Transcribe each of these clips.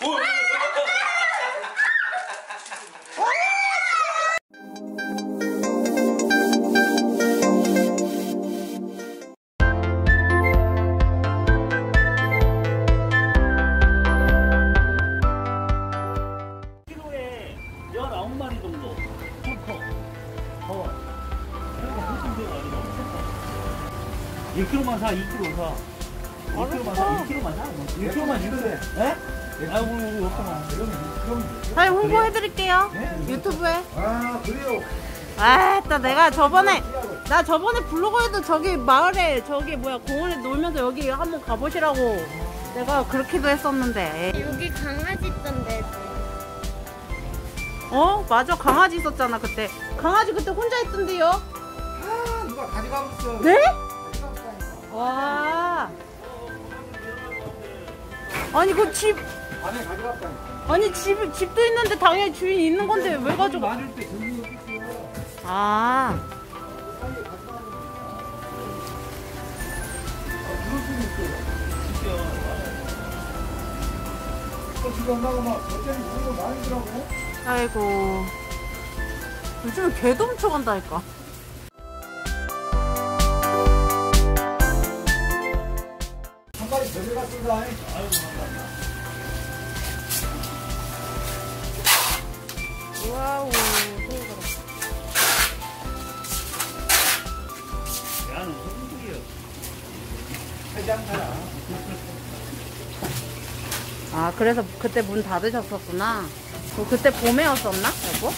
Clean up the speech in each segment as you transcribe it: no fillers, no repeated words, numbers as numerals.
키로에 19마리 정도. 좀 커. 1kg만 사, 2kg 사. 1kg만 사, 2kg만 사. 1kg만 주는데. 예? 아이고, 우리 없구만. 저희 홍보해드릴게요. 유튜브에. 아, 그래요? 또 내가 저번에 블로그에도 저기 마을에 저기 뭐야 공원에 놀면서 여기 한번 가보시라고 내가 그렇게도 했었는데. 여기 강아지 있던데. 맞아, 강아지 있었잖아 그때. 강아지 그때 혼자 있던데요? 아, 누가 가져가봤어. 네? 가져가봤다니까. 와. 아니 그 집, 안에 가져갔다니까. 아니 집도 있는데 당연히 주인 있는 건데 왜 가지고? 맞을 때 정리가 있어. 아. 빨리 가져가는 그럴 수는 있어요. 지금 엄마가 막 어쩌니 그런 거 많이더라고. 아이고. 요즘에 개도 훔쳐간다니까. 한 마리 데려갔습니다. 아이고, 감사합니다. 와우. 야는 소금이에요. 해장사야. 아, 그래서 그때 문 닫으셨었구나. 그때 봄에였었나, 여보?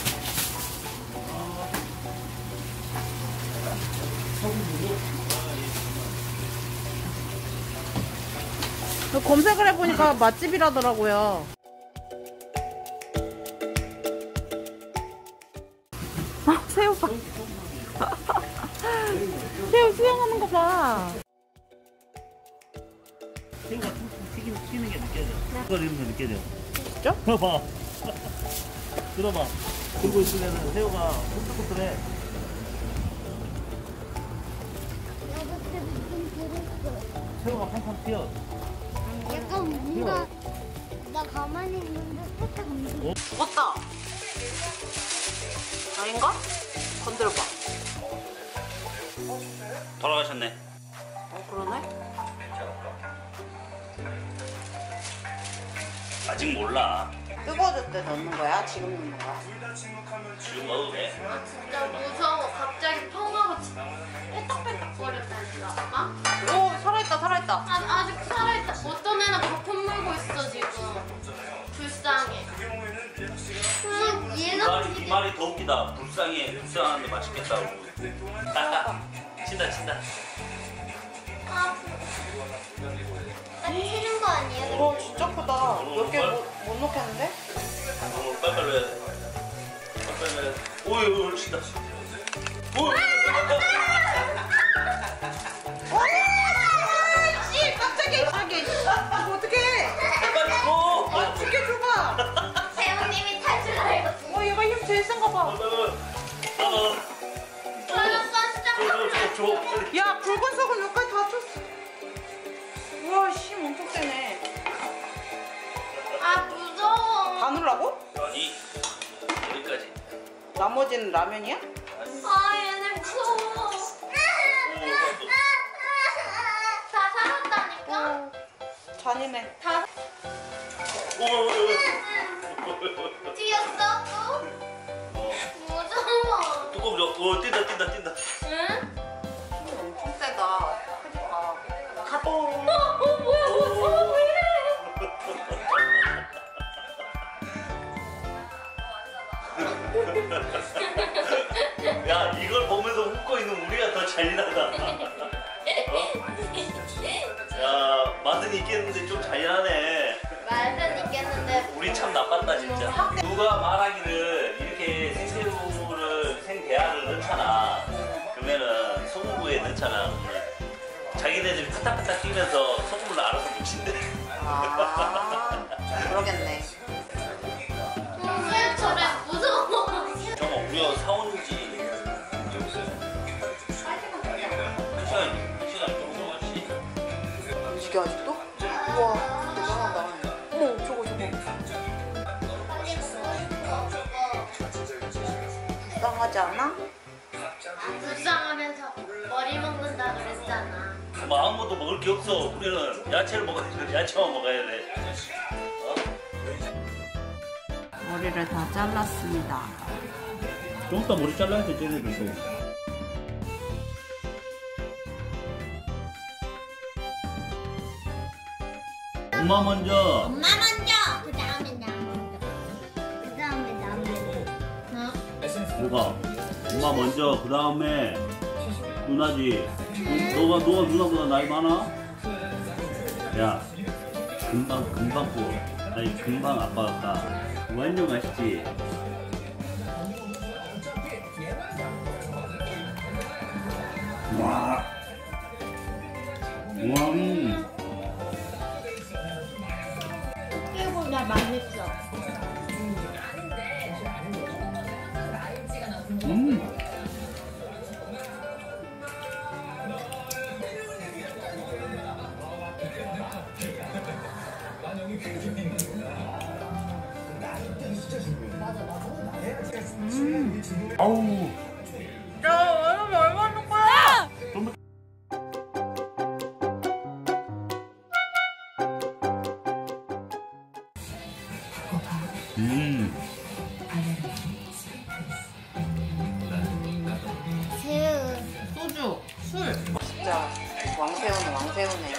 검색을 해보니까 맛집이라더라고요. 새우 봐. 새우 수영하는 거 봐. 새우가 퉁퉁 튀는 게 느껴져. 거리는 거 느껴져. 진짜? 들어봐. 들어봐. 들고 있으면 새우가 퉁퉁퉁해. 새우가 팡팡 튀어. 약간 뭔가 나 가만히 있는데 살짝 움직여. 죽었다. 아닌가? 건드려봐. 돌아가셨네. 그러네? 아직 몰라. 뜨거워질 때 넣는 거야? 지금 넣는 거야? 지금 넣어도 돼. 아 진짜 무서워. 갑자기 통하고 빼딱빼딱거렸다니까. 아빠? 오, 살아있다, 살아있다. 아직 살아있다. 어떤 애는 거품 물고 있어 지금. 불쌍해. 얘가 이 말이 더 웃기다. 불쌍한데 맛있겠다고. 친다. 아 튀는 거 아니야? 와, 진짜 크다. 몇 개 못 넣겠는데? 빨리 해야 돼. 빨리 해야 돼. 오이, 친다. 오이. 씨, 깜짝이야. 이거 어떡해. 빨리 줘. 아, 죽여줘봐. 배우님이 탈출하여. 얘가 힘 제일 센가 봐. 줘. 야, 붉은 속을 여기까지 다 쳤어. 우와, 힘 엄청 세네. 아 무서워. 다 넣으라고? 아니, 여기까지. 나머지는 라면이야? 아 얘네 무서워. 다 살았다니까? 잔이네. 다 뛰었어 또? 무서워. 뚜껑 줘. 뛴다. 응? 힘이 엄청 세다. 크니까. 뭐야 무서워 왜 이래? 야, 이걸 보면서 웃고 있는 우리가 더 잔인하다. 야, 맛은 있겠는데 좀 잔인하네. 말은 있겠는데 우리 참 나빴다 진짜. 누가 말하기를 이렇게 생대하를 넣잖아. 그러면은 소금구이에 넣잖아. 자기네들이 파닥파닥 뛰면서 소금을 알아서 묻힌대. 아, 그러겠네. 저래 무서워. 정말 우리가 사온 지 시간 정도 맞지? 이게 아직도? 우와, 대단하다. 어머, 저거. 불쌍하지 않아? 불쌍하면서 머리 먹는다 그랬잖아. 뭐 아무것도 먹을 게 없어. 우리는 야채를 먹어야 돼. 야채만 먹어야 돼. 머리를 다 잘랐습니다. 좀 이따 머리 잘라야 돼, 쟤네들도. 엄마 먼저. 엄마 먼저. 그 다음에 나 먼저. 그 다음에 나 먼저. 뭐가? 엄마 먼저. 그 다음에 누나지. 너가 누나보다 나이 많아? 야, 금방 아빠 같다. 완전 맛있지. 와. 깨보다 맛있어. 아우. 야, 얼마 하는 거야? 새우. 소주, 술. 진짜 왕새우는 왕새우네.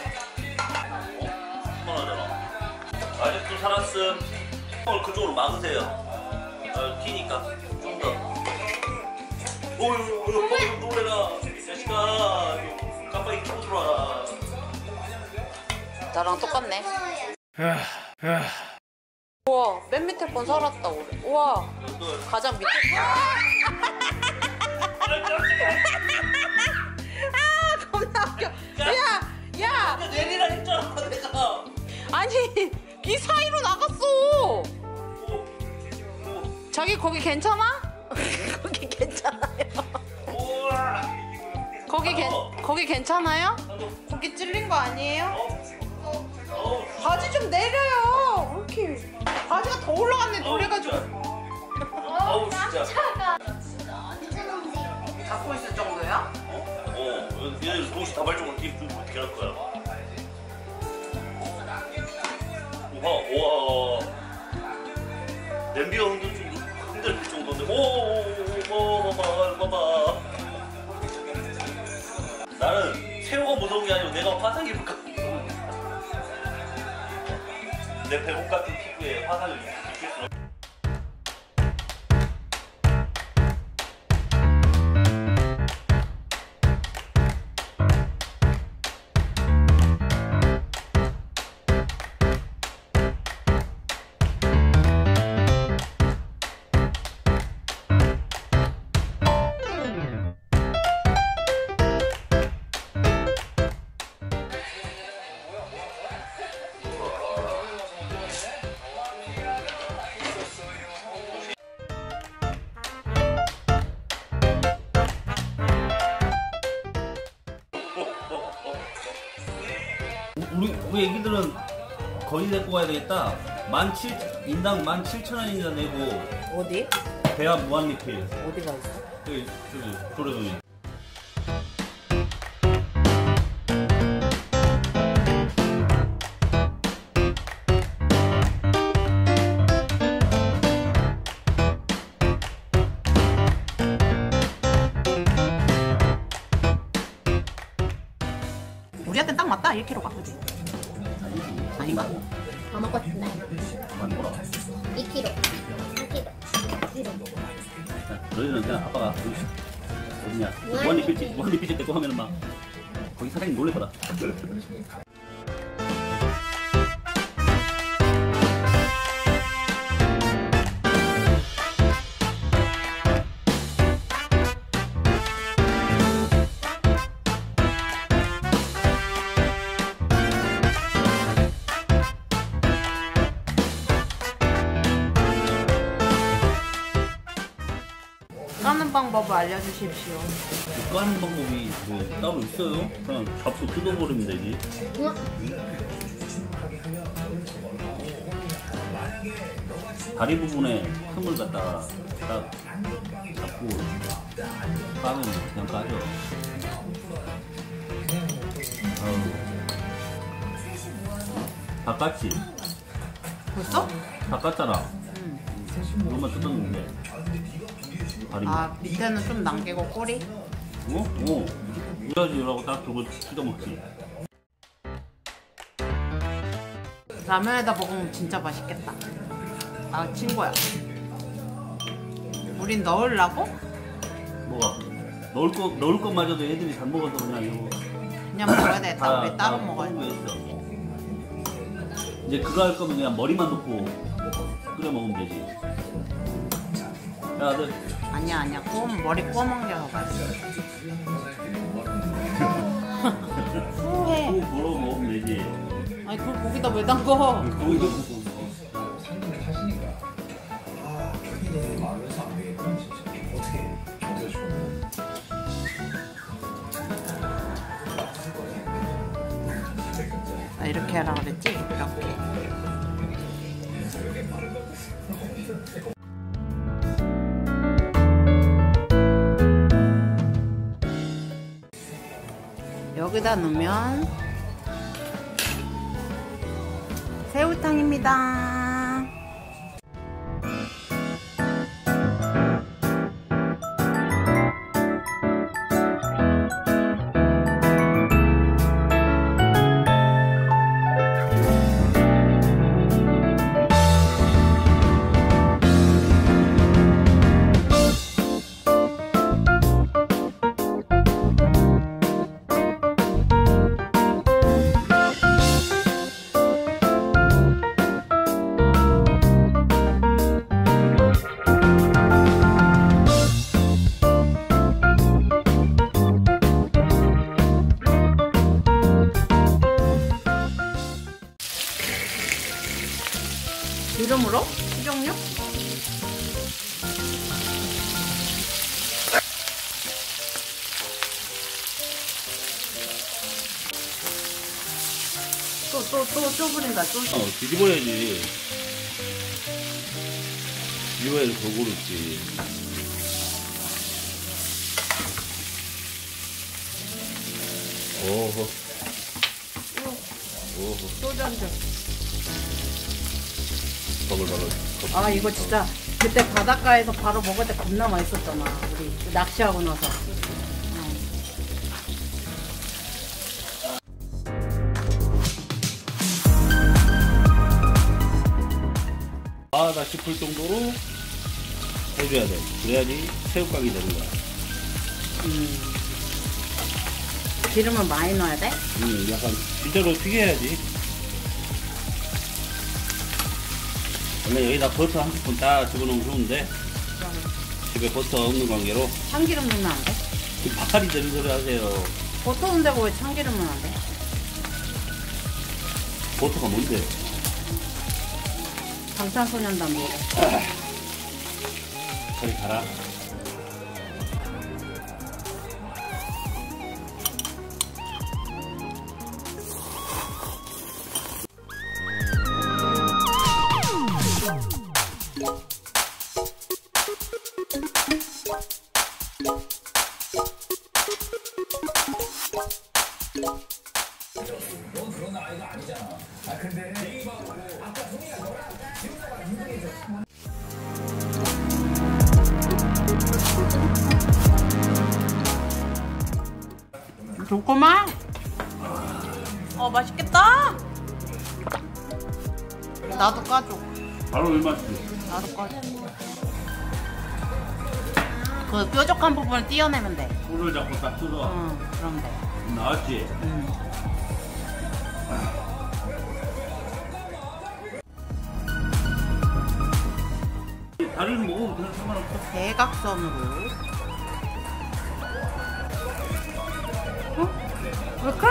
편하잖아. 아직도 살았음. 오늘 그쪽으로 막으세요. 튀니까 좀 더. 어휴, 노래라. 자식아, 깜빡이 켜고 들어와라. 나랑 똑같네. 우와, 맨 밑에 건 살았다. 우리. 우와, 가장 밑에 아, 겁나 웃겨. 야! 내리라 했잖아, 내가. 아니, 이 사이로 나갔어. 자기 거기 괜찮아? 거기 괜찮아요? 우와. 거기 괜찮아요? 거기 찔린 거 아니에요? 바지 좀 내려요. 이렇게 바지가 더 올라갔네. 놀래가지고. 아우, 진짜. 잡고 있을 정도야? 얘네들 동시 다발적으로 뒤에 어떻게 할 거야? 우와. 냄비가 흔들 정도인데. 봐봐. 나는 새우가 무서운 게 아니고 내가 화상 입을까? 내 배꼽 같은 피부에 화상을 입힐 수 없어. 우리 애기들은 거의 데리고 가야 되겠다. 인당 17,000원이나 내고. 어디? 대합 무한리필. 어디가 있어? 저기 도레동이. 우리한테 딱 맞다. 1kg가. 그지? 아닌가? 더 먹었나? 많이 먹어. 2kg. 1kg. 1kg. 너희들은 그냥 아빠가 어디냐 무한리필 데리고 하면은 막 거기 사장님 놀랄 거다. 까는 방법을 알려주십시오. 까는 방법이 뭐 따로 있어요? 그냥 잡수 뜯어버리면 되지. 다리 부분에 틈을 갖다가 딱 잡고 까면 그냥 까져. 다 깠지? 벌써? 다 깠잖아. 이것만 뜯었는데. 다리 아 밑에는 좀 남기고 꼬리? 어? 어. 이래야지 이러고 딱 저거 뜯어먹지. 라면에다 먹으면 진짜 맛있겠다. 아 친구야. 우린 넣으려고? 뭐가? 넣을 것마저도 애들이 잘 먹어서 그냥 이거. 그냥 먹어야 되겠다. 우리 따로 먹어야 돼. 돼. 이제 그거 할 거면 그냥 머리만 넣고 끓여 먹으면 되지. 야, 아들. 아니야. 머리 구워 먹는 게 더 맛있어. 후해. 또 걸어 먹으면 되지. 아니 그걸 거기다 왜 담궈? 거기도 먹고. 상금을 하시니까 괜히 말해서 안 되겠구나 진짜. 어떻게 견뎌주고. 나 이렇게 하라 그랬지? 이렇게. 여기다 넣으면 새우탕입니다. 기름으로? 식용유? 또 뿌린다. 뒤집어야지. 뒤집어야지 더 고르지. 오호. 소주 한 잔. 버글버글. 아 이거 진짜 그때 바닷가에서 바로 먹을 때 겁나 맛있었잖아. 우리 낚시하고 나서. 나 싶을 정도로 해줘야 돼. 그래야지 새우깡이 되는 거야. 기름을 많이 넣어야 돼? 약간 진짜로 튀겨야지. 원래 여기다 버터 한 스푼 딱 집어넣으면 좋은데 집에 버터 없는 관계로 참기름 넣으면 안 돼? 박하리 되는 소리 하세요. 버터 넣는데 왜 참기름 넣으면 안 돼? 버터가 뭔데? 방탄소년단 노래. 저리 가라. 넌 그런 아이가 아니잖아. 아 근데 아까 동이가 너랑 지훈이가 인정해줘. 좋구만. 맛있겠다. 나도 까줘. 바로 얼마씩? 나도 까줘. 그 뾰족한 부분을 띄어내면 돼. 꿀을 잡고 딱 뜯어. 응, 그럼 돼. 나왔지? 응. 다리는 먹어도 별 상관없어. 대각선으로. 왜 이렇게?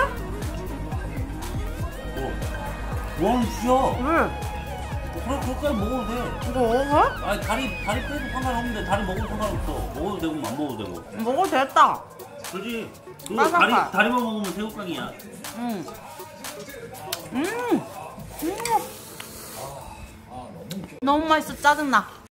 뭐하는 짓이야? 왜? 그래, 그렇게까지 먹어도 돼. 이거 먹어? 아니, 다리 빼도 상관없는데, 다리 먹어도 상관없어. 먹어도 되고, 안 먹어도 되고. 먹어도 됐다. 그지? 너 바삭해. 다리만 먹으면 새우깡이야. 응. 너무 웃겨. 너무 맛있어 짜증나.